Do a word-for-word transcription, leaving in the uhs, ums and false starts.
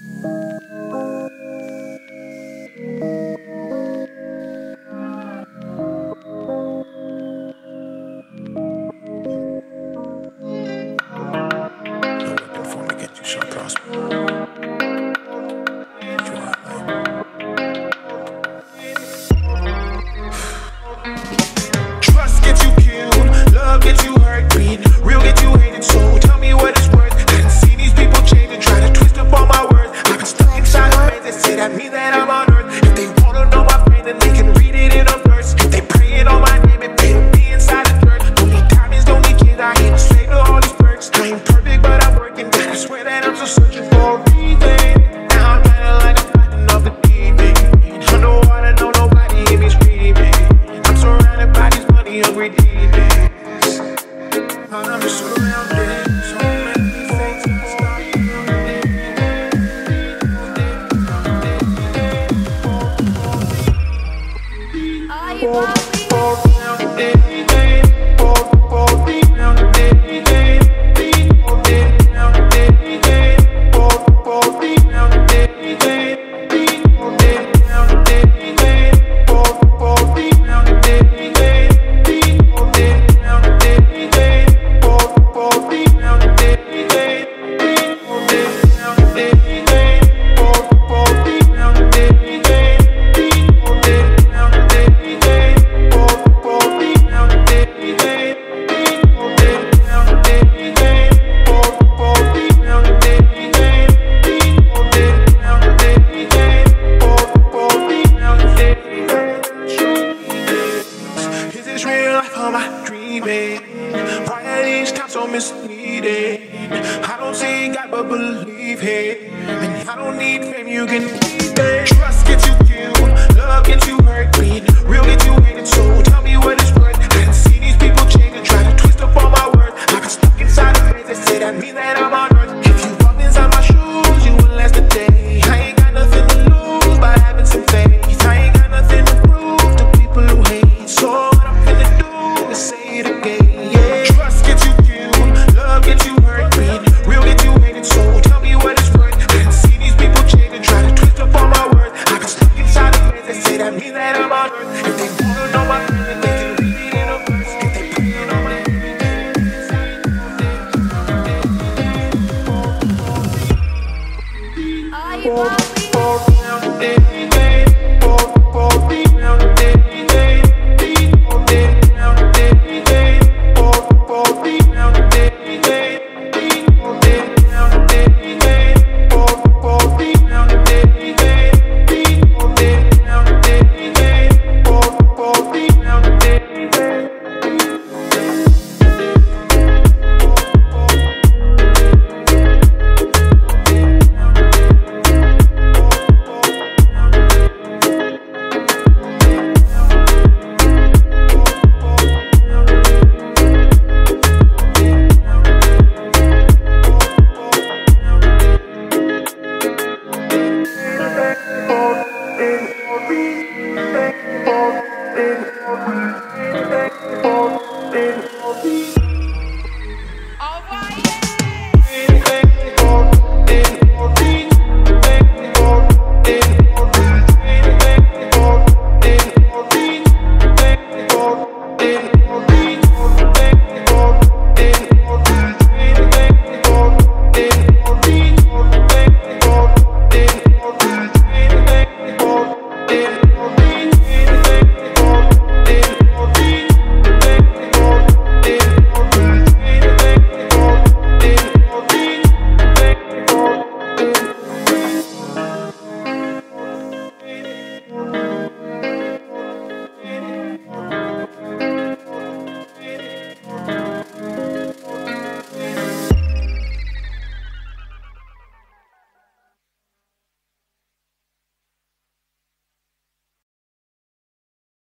I don't see God but believe it. And I don't need fame, you can keep it. Trust gets you killed, love gets you hurt, being real gets you hated. So tell me what it's worth. I can see these people change and try to twist up all my words. I've been stuck inside of things that say that mean that I'm on earth. If you walk inside my shoes, you wouldn't last a day. I ain't got nothing to lose by having some faith. I ain't got nothing to prove to people who hate. So what I'm finna do is say it again. Yeah. Trust gets you killed, love gets you hurt, being real gets you hated. So tell me what it's worth. I can see these people change and try to twist up all my words. I've been stuck inside of things that say that mean that I'm on earth. If they wanna know my feelings, they can read it in a verse. If they praying on my Are you